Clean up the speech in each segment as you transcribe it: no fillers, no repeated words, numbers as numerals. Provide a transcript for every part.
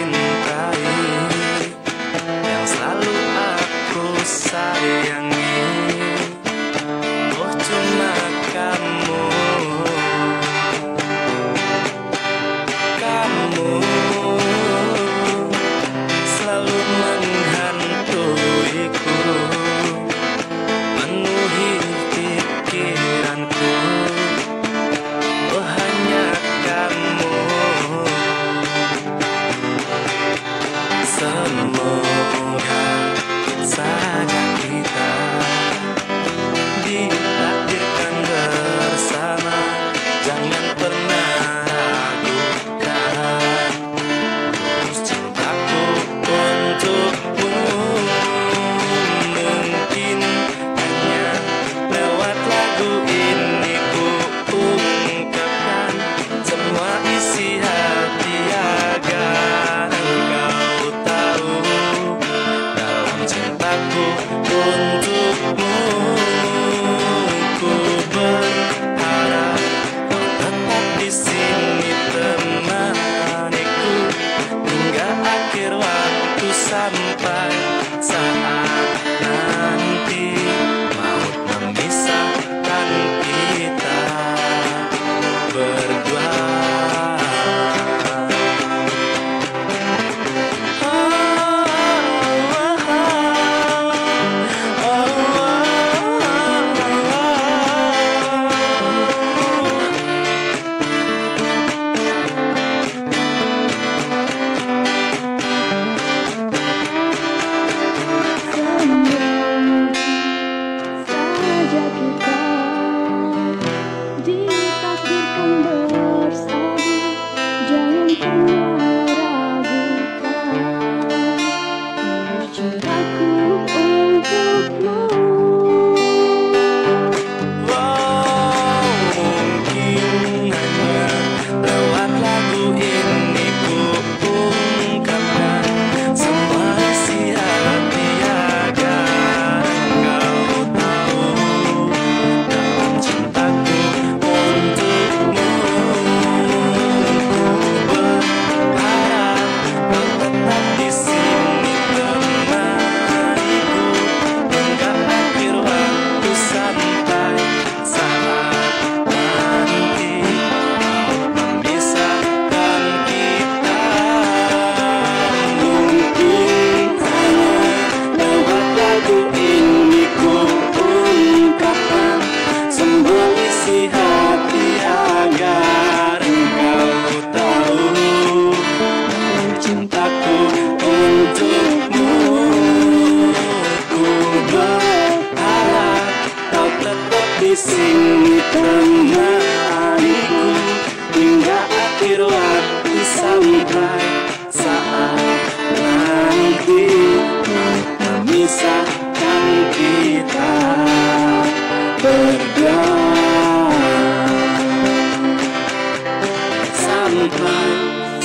cintai, yang selalu aku sayangi. Oh, cuma kamu, kamu selalu menghantuiku, menuhi pikiranku. Oh, hanya kamu. Semoga saja kita ditakdirkan bersama. Jangan pernah ragukan tulus cintaku untukmu. Mungkin hanya lewat lagu ini ku ungkapkan semua isi hati agar engkau tahu dalam cintaku untukmu. Ku berharap kau tetap di sini temaniku hingga akhir waktu, sampai saat nanti maut memisahkan kita berdua. Saja kita ditakdirkan bersama, jangan pernah ragukan cintaku untukmu. Wow, mungkin hanya lewat lagu ini ku ungkapkan semua isi hati agar engkau tahu dalam cintaku untukmu. Ku berharap kau tetap di sini temaniku hingga akhir waktu, sampai saat nanti maut memisahkan kita. Mungkin hanya lewat lagu ini ku ungkapkan semua isi hati agar engkau tahu cintaku untukmu. Ku berharap kau tetap di sini temaniku hingga akhir waktu, sampai saat nanti maut memisahkan kita berdua. Sampai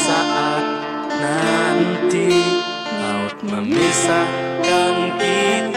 saat nanti maut memisahkan kita